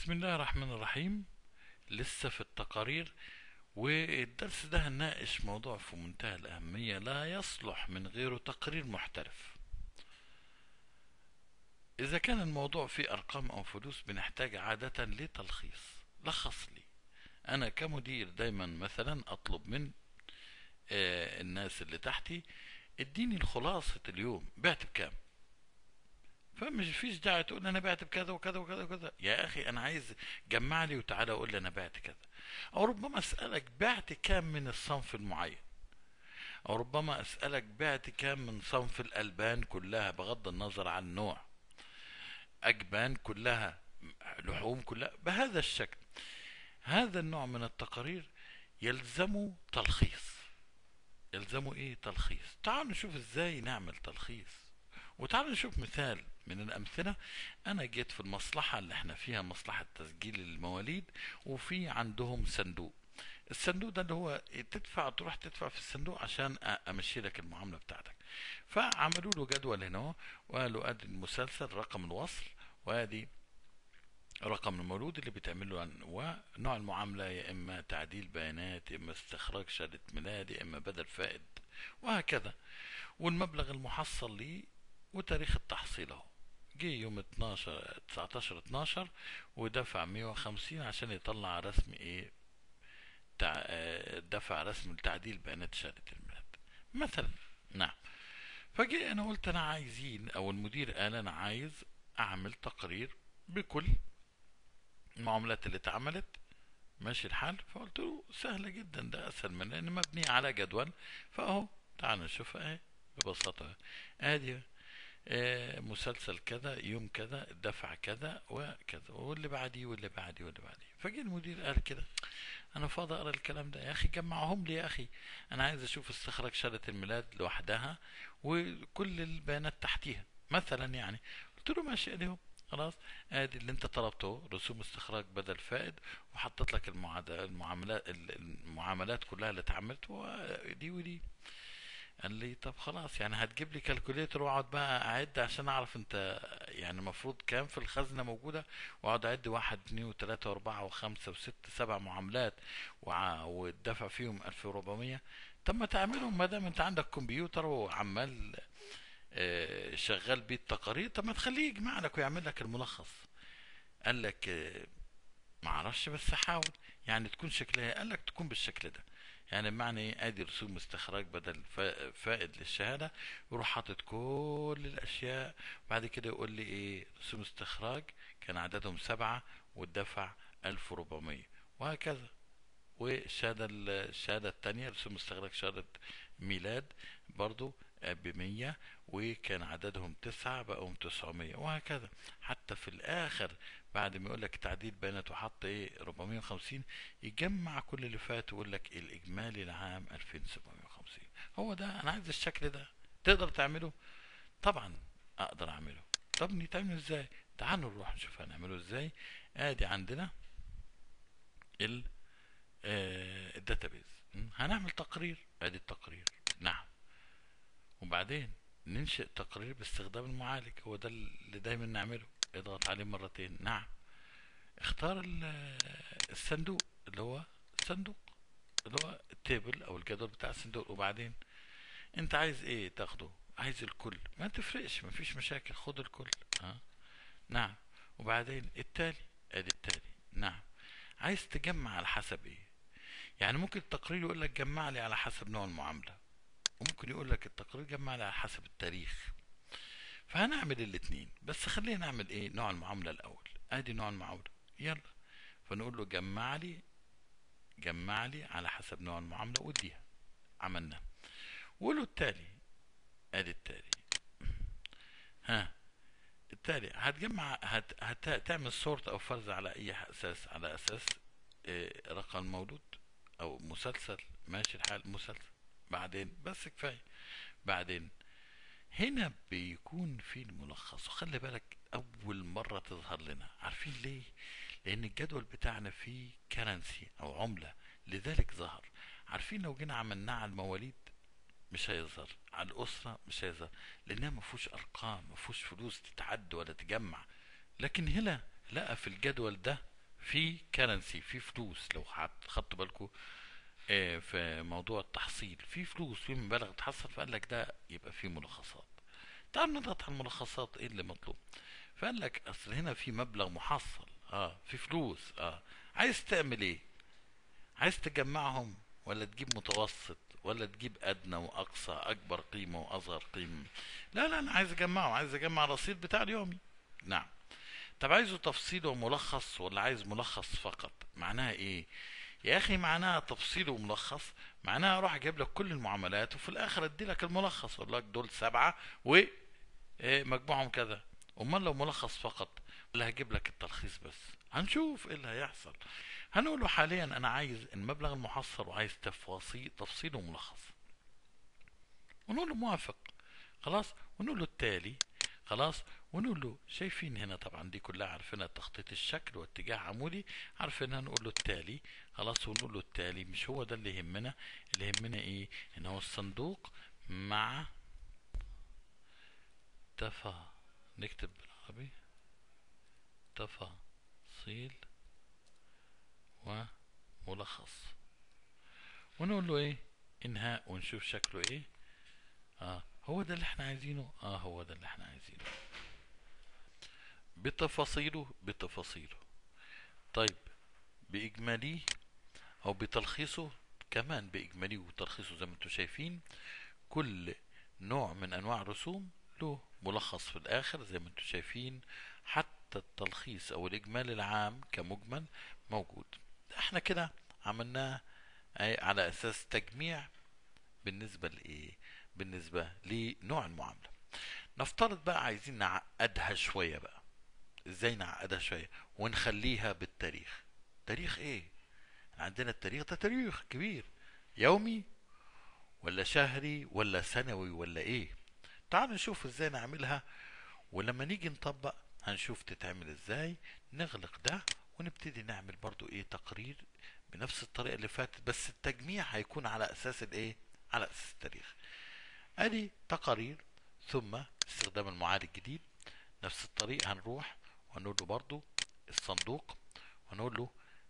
بسم الله الرحمن الرحيم. لسه في التقارير، والدرس ده هنناقش موضوع في منتهى الأهمية لا يصلح من غيره تقرير محترف. إذا كان الموضوع فيه أرقام أو فلوس بنحتاج عادة لتلخيص. لخص لي. أنا كمدير دايما مثلا أطلب من الناس اللي تحتي اديني الخلاصة اليوم بعت بكام. فمش فيش داعي تقول انا بعت بكذا وكذا وكذا وكذا. يا اخي انا عايز جمع لي وتعالى قول لي انا بعت كذا. او ربما اسالك بعت كام من الصنف المعين، او ربما اسالك بعت كام من صنف الالبان كلها بغض النظر عن النوع، اجبان كلها، لحوم كلها، بهذا الشكل. هذا النوع من التقارير يلزمه تلخيص. يلزمه ايه؟ تلخيص. تعالوا نشوف ازاي نعمل تلخيص، وتعالوا نشوف مثال من الأمثلة. أنا جيت في المصلحة اللي احنا فيها، مصلحة تسجيل المواليد، وفي عندهم صندوق. الصندوق ده اللي هو تدفع، تروح تدفع في الصندوق عشان أمشي لك المعاملة بتاعتك. فعملوا له جدول هنا، وقالوا ادي المسلسل رقم الوصل، وادي رقم المولود اللي بيتعمل له ونوع المعاملة، يا إما تعديل بيانات، يا إما استخراج شهادة ميلاد، يا إما بدل فائد، وهكذا. والمبلغ المحصل ليه وتاريخ التحصيل اهو. جه يوم 12 19 12 ودفع 150 عشان يطلع رسم ايه؟ دفع رسم لتعديل بيانات شهادة الميلاد مثلا. نعم. فجي انا قلت انا عايزين، او المدير قال انا عايز اعمل تقرير بكل المعاملات اللي اتعملت. ماشي الحال. فقلت له سهلة جدا، ده اسهل من لان مبني على جدول. فاهو تعال نشوف اهي ببساطة. ادي مسلسل كذا، يوم كذا، دفع كذا وكذا، واللي بعديه واللي بعديه واللي بعديه. فجي المدير قال كده انا فاضي اقرا الكلام ده؟ يا اخي جمعهم لي يا اخي، انا عايز اشوف استخراج شهادة الميلاد لوحدها وكل البيانات تحتيها مثلا يعني. قلت له ماشي اديهم. خلاص. ادي اللي انت طلبته، رسوم استخراج بدل فائد، وحطيت لك المعاملات كلها اللي اتعملت، ودي ودي. قال لي طب خلاص، يعني هتجيب لي كالكوليتر واقعد بقى اعد عشان اعرف انت يعني المفروض كام في الخزنة موجودة، واقعد اعد واحد اتنين وتلاتة واربعة وخمسة وستة سبع معاملات والدفع فيهم 1400. طب ما تعملهم ما دام انت عندك كمبيوتر وعمال شغال بيه التقارير، طب ما تخليه يجمع لك ويعمل لك الملخص. قال لك معرفش بس حاول، يعني تكون شكلها. قال لك تكون بالشكل ده. يعني بمعنى ايه؟ ادي رسوم استخراج بدل فائد للشهادة، يروح حاطط كل الاشياء. بعد كده يقول لي ايه؟ رسوم استخراج كان عددهم 7 والدفع 1400، وهكذا. الشهادة التانية رسوم استخراج شهادة ميلاد برضو ب100، وكان عددهم 9 بقوا 900، وهكذا. حتى في الآخر بعد ما يقولك تعديل بيانات وحط ايه 450، يجمع كل اللي فات ويقول لك الإجمالي العام 2750. هو ده أنا عايز الشكل ده. تقدر تعمله؟ طبعا أقدر أعمله. طب نتعمل ازاي؟ تعالوا نروح نشوف هنعمله ازاي. ادي عندنا الداتابيز. هنعمل تقرير. ادي التقرير. نعم. وبعدين ننشئ تقرير باستخدام المعالج. هو ده اللي دايما نعمله. اضغط عليه مرتين. نعم. اختار الصندوق اللي هو الصندوق اللي هو التيبل او الجدول بتاع الصندوق. وبعدين انت عايز ايه تاخده؟ عايز الكل؟ ما تفرقش، ما فيش مشاكل، خد الكل. ها. نعم. وبعدين التالي. ادي التالي. نعم. عايز تجمع على حسب ايه؟ يعني ممكن التقرير يقول لك جمع لي على حسب نوع المعاملة، وممكن يقول لك التقرير جمع لي على حسب التاريخ. فهنعمل الاتنين، بس خلينا نعمل ايه؟ نوع المعاملة الاول. ادي نوع المعاملة. يلا. فنقول له جمع لي على حسب نوع المعاملة واديها. عملنا. وقول له التالي. ادي التالي. ها. التالي هتجمع هتعمل سورت او فرز على اي اساس؟ على اساس رقم مولود او مسلسل. ماشي الحال. مسلسل. بعدين بس كفاية. بعدين هنا بيكون في الملخص. وخلي بالك اول مرة تظهر لنا، عارفين ليه؟ لان الجدول بتاعنا فيه كرنسي او عملة، لذلك ظهر. عارفين لو جينا عملناه على المواليد مش هيظهر، على الاسرة مش هيظهر، لانها مفهوش ارقام، مفهوش فلوس تتعد ولا تجمع. لكن هنا لقى في الجدول ده في كرنسي، في فلوس. لو خدتوا بالكم في موضوع التحصيل، في فلوس، في مبالغ تحصل، فقال لك ده يبقى في ملخصات. تعال نضغط على الملخصات، ايه اللي مطلوب؟ فقال لك اصل هنا في مبلغ محصل، في فلوس، عايز تعمل ايه؟ عايز تجمعهم ولا تجيب متوسط ولا تجيب ادنى واقصى، اكبر قيمة واصغر قيمة؟ لا لا، انا عايز اجمعه، عايز اجمع الرصيد بتاع اليومي. نعم. طب عايزه تفصيل وملخص ولا عايز ملخص فقط؟ معناها ايه يا اخي؟ معناها تفصيل وملخص، معناها اروح اجيب لك كل المعاملات وفي الاخر ادي لك الملخص، اقول لك دول 7 ومجموعهم كذا. امال لو ملخص فقط، ولا هجيب لك التلخيص بس؟ هنشوف ايه اللي هيحصل. هنقول له حاليا انا عايز المبلغ المحصل وعايز تفصيل وملخص، ونقول له موافق. خلاص، ونقول له التالي. خلاص، ونقول له شايفين هنا طبعا دي كلها عارفينها، تخطيط الشكل واتجاه عمودي عارفينها، نقول له التالي. خلاص، ونقول له التالي. مش هو ده اللي يهمنا، اللي يهمنا ايه؟ ان هو الصندوق مع تفا نكتب بالعربي تفاصيل وملخص، ونقول له ايه؟ انهاء، ونشوف شكله ايه. هو ده اللي احنا عايزينه، هو ده اللي احنا عايزينه، بتفاصيله. طيب، بإجماليه أو بتلخيصه، كمان بإجماليه وتلخيصه زي ما انتم شايفين. كل نوع من أنواع الرسوم له ملخص في الآخر زي ما انتم شايفين، حتى التلخيص أو الإجمالي العام كمجمل موجود. احنا كده عملناه على أساس تجميع بالنسبة لإيه؟ بالنسبة لنوع المعاملة. نفترض بقى عايزين نعقدها شوية بقى. ازاي نعقدها شوية ونخليها بالتاريخ؟ تاريخ ايه؟ عندنا التاريخ ده تاريخ كبير، يومي ولا شهري ولا سنوي ولا ايه؟ تعالوا نشوف ازاي نعملها، ولما نيجي نطبق هنشوف تتعمل ازاي. نغلق ده ونبتدي نعمل برضو ايه؟ تقرير بنفس الطريقة اللي فاتت، بس التجميع هيكون على اساس الايه؟ على اساس التاريخ. ادي تقارير، ثم استخدام المعالج الجديد. نفس الطريقة هنروح ونقول له برضو الصندوق، ونقول له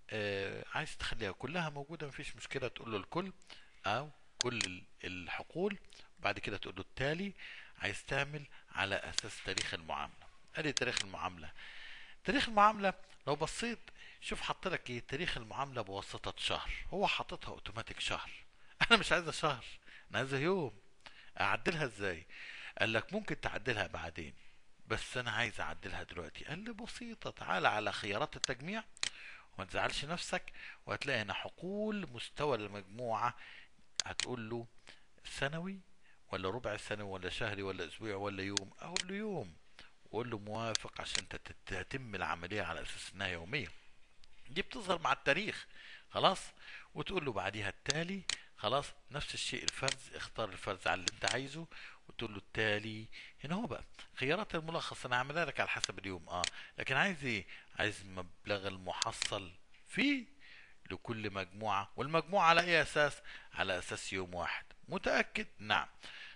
عايز تخليها كلها موجودة مفيش مشكلة، تقول له الكل او كل الحقول. بعد كده تقول له التالي، عايز تعمل على اساس تاريخ المعاملة. ادي تاريخ المعاملة. تاريخ المعاملة لو بصيت شوف حط لك ايه؟ تاريخ المعاملة بواسطة شهر، هو حاططها اوتوماتيك شهر. انا مش عايزة شهر، انا عايزة يوم. اعدلها ازاي؟ قال لك ممكن تعدلها بعدين، بس انا عايز اعدلها دلوقتي. قال لي بسيطة، تعال على خيارات التجميع وما تزعلش نفسك، وهتلاقي هنا حقول مستوى المجموعة. هتقول له سنوي ولا ربع سنوي ولا شهري ولا اسبوعي ولا يوم؟ اقول له يوم، وقول له موافق عشان تتم العملية على اساس انها يومية. دي بتظهر مع التاريخ. خلاص، وتقول له بعديها التالي. خلاص، نفس الشيء الفرز، اختار الفرز على اللي انت عايزه وتقول له التالي. هنا هو بقى خيارات الملخص انا هعملها لك على حسب اليوم، لكن عايز ايه؟ عايز مبلغ المحصل فيه لكل مجموعة، والمجموعة على اي اساس؟ على اساس يوم واحد. متأكد؟ نعم.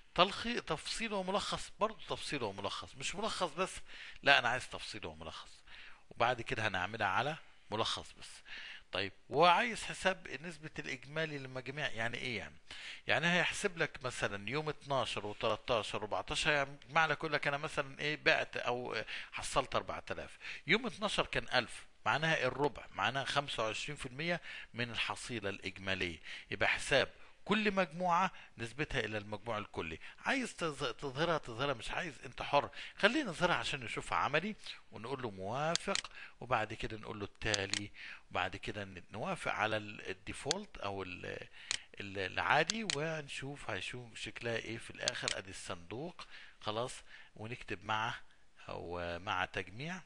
تفصيل وملخص، برضو تفصيل وملخص، مش ملخص بس، لا انا عايز تفصيل وملخص. وبعد كده هنعملها على ملخص بس. طيب، وعايز حساب نسبة الإجمالي للمجاميع، يعني إيه يعني؟ يعني هيحسب لك مثلا يوم 12 و13 و14، يجمع لك يقول لك أنا مثلا إيه بعت أو حصلت 4000. يوم 12 كان 1000، معناها الربع، معناها 25% من الحصيلة الإجمالية. يبقى حساب كل مجموعة نسبتها إلى المجموع الكلي. عايز تظهرها، مش عايز، أنت حر. خلينا نظهرها عشان نشوفها عملي، ونقول له موافق. وبعد كده نقول له التالي. وبعد كده نوافق على الديفولت او العادي، ونشوف هيشوف شكلها ايه في الاخر. ادي الصندوق. خلاص، ونكتب مع او مع تجميع،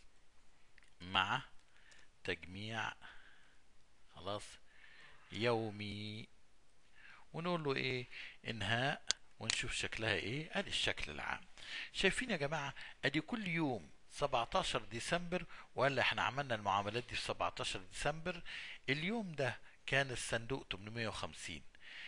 مع تجميع. خلاص، يومي. ونقول له ايه؟ انهاء، ونشوف شكلها ايه. ادي الشكل العام. شايفين يا جماعة؟ ادي كل يوم 17 ديسمبر، ولا احنا عملنا المعاملات دي في 17 ديسمبر. اليوم ده كان الصندوق 850،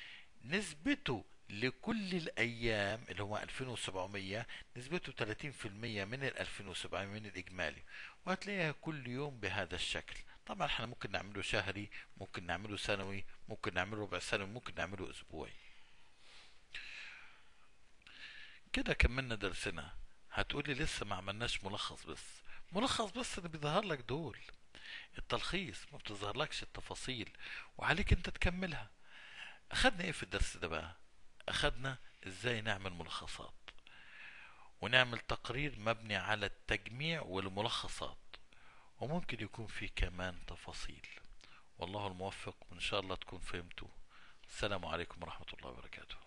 نسبته لكل الايام اللي هو 2700، نسبته 30% من ال 2700 من الاجمالي. وهتلاقيها كل يوم بهذا الشكل. طبعا احنا ممكن نعمله شهري، ممكن نعمله سنوي، ممكن نعمله ربع سنوي، ممكن نعمله اسبوعي. كده كملنا درسنا. هتقولي لسه ما عملناش ملخص بس. ملخص بس اللي بيظهر لك دول، التلخيص ما بتظهرلكش التفاصيل، وعليك انت تكملها. اخدنا ايه في الدرس ده بقى؟ اخدنا ازاي نعمل ملخصات، ونعمل تقرير مبني على التجميع والملخصات، وممكن يكون فيه كمان تفاصيل. والله الموفق، وان شاء الله تكون فهمتوا. السلام عليكم ورحمة الله وبركاته.